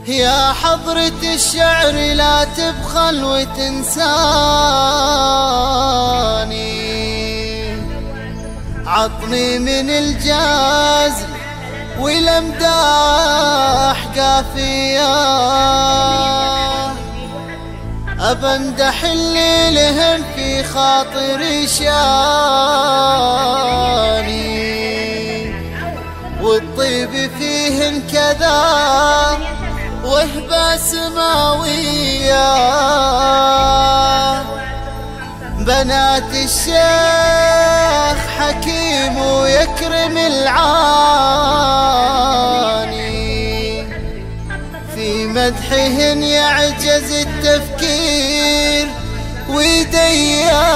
يا حضرة الشعر لا تبخل وتنساني، عطني من الجازل والامداح قافية، أبمدح اللي لهم في خاطري شاني، والطيب فيهن كذا وهبة سماوية. بنات الشيخ حكيم ويكرم العاني، في مدحهن يعجز التفكير ويديا،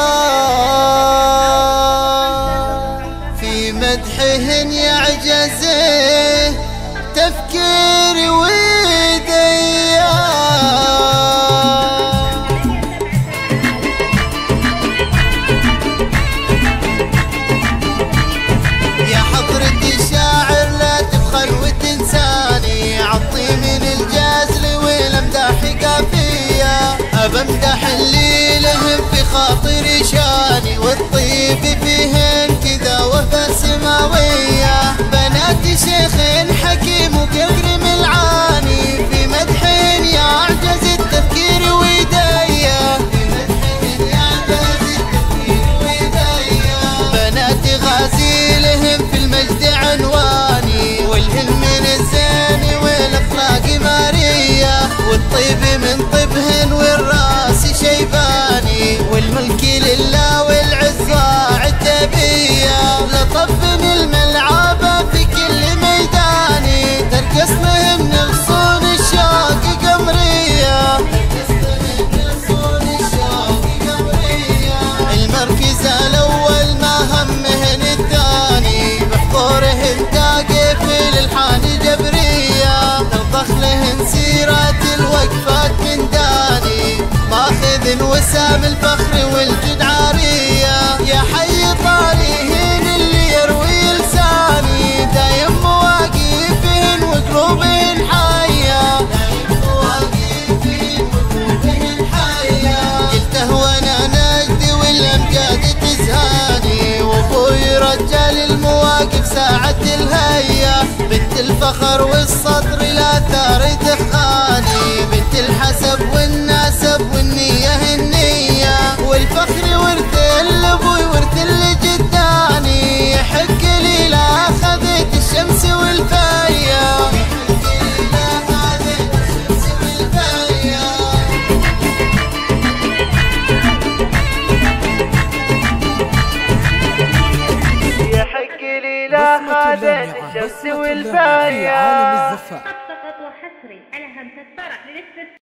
في مدحهن يعجز تفكيري ويديا. يا حضرة الشاعر لا تبخل وتنساني، عطي من الجزل والامداح قافية، أبمدح اللي لهم في خاطري شاني، والطيب فيهن كذا وهبة سماوية. بنات شيخ حكيم ويكرم العاني، في مدحهن يعجز التفكير ويديا، في مدحهن يعجز التفكير ويديا. بنات غازيلهم في المجد عنواني، والهن من الزين والاخلاق مارية، والطيب من طيبهن والراس شيباني، والملك لله والعزة عتبية. لطفن الملعبة في كل ميداني، ترقص لهم نغصون الشوق قمرية، المركز الأول ما همهن الثاني، بحضورهن تاقف للحان جبرية، تنطخ لهن سيرات الوقفات من داني، ماخذ وسام الفخر والجد عارية. يا حي طاريهن اللي يروي لساني، دايم مواقفهن وقلوبهن حية، دايم مواقفهن وقلوبهن حية. قلته وانا نجدي والامجاد تزهاني، وابوي رجال المواقف ساعة الهية، بنت الفخر والسطر لا ثار دخاني، بنت الحسب والنسب والنية النية، والفخر ورث الابوي ورث اللي جداني، يحق لي لا اخذت الشمس والفاية، يحق لي لا اخذت الشمس والفاية. يحق لي لا اخذت الشمس والفاية. فقط وحصري على همسة فرح.